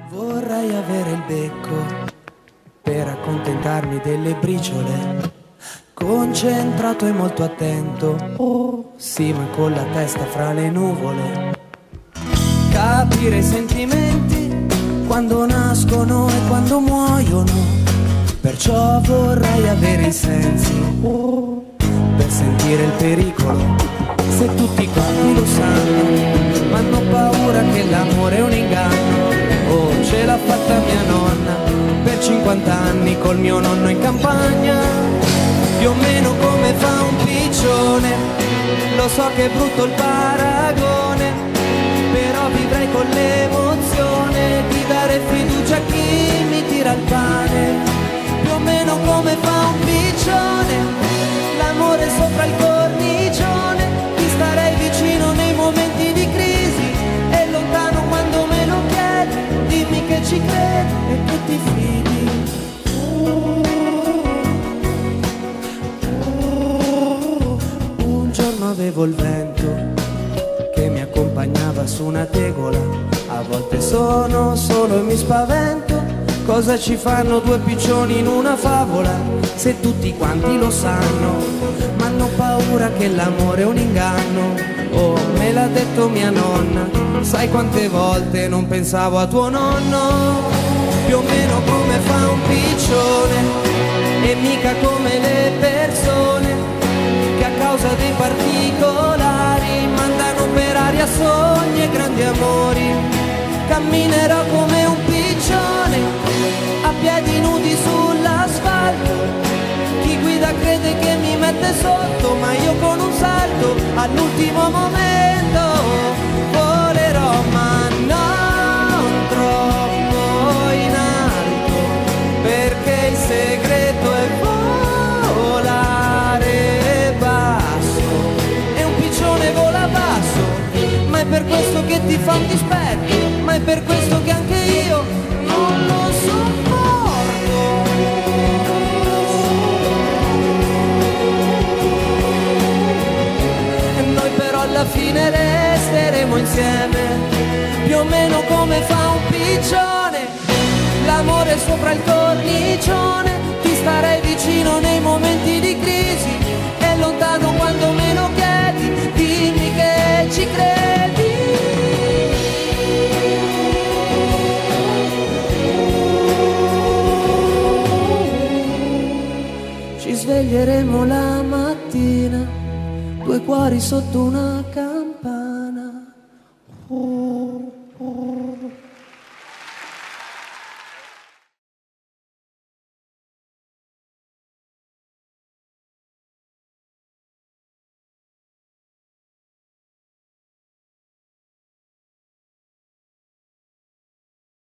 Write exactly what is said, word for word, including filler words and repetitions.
Vorrei avere il becco per accontentarmi delle briciole, concentrato e molto attento, oh sì, ma con la testa fra le nuvole. Capire i sentimenti quando nascono e quando muoiono, perciò vorrei avere i sensi, oh, per sentire il pericolo. Se tutti quanti lo sanno, ma hanno paura che l'amore è un inganno. Oh, ce l'ha fatta mia nonna per cinquanta anni col mio nonno in campagna, più o meno come fa un piccione. Lo so che è brutto il paragone, però vivrei con l'emozione di dare fiducia a chi mi tira il pane. Più o meno come fa un piccione, l'amore sopra il cornicione. Ti starei vicino nei momenti di crisi e lontano quando me lo chiedi. Dimmi che ci credi e che ti fidi. Un giorno avevo il vento che mi accompagnava su una tegola. A volte sono solo e mi spavento. Cosa ci fanno due piccioni in una favola? Se tutti quanti lo sanno, ma hanno paura che l'amore è un inganno. Oh, me l'ha detto mia nonna. Sai quante volte non pensavo a tuo nonno? Più o meno come fa un piccione, e mica come le persone che a causa dei particolari mandano per aria sogni e grandi amori. Camminerò come un piccione, a piedi nudi sull'asfalto. Chi guida crede che mi mette sotto, ma io con un salto all'ultimo momento volerò, ma non troppo in alto, perché il segreto è volare basso. E un piccione vola basso, ma è per questo che ti fa un dispetto, ma è per questo che anche io non lo sopporto. E noi però alla fine resteremo insieme, più o meno come fa un piccione, l'amore sopra il cornicione. Ti starei vicino nei momenti di crisi e lontano quando me lo chiedi. Dimmi che ci credi. Ci sveglieremo la mattina, due cuori sotto una canna.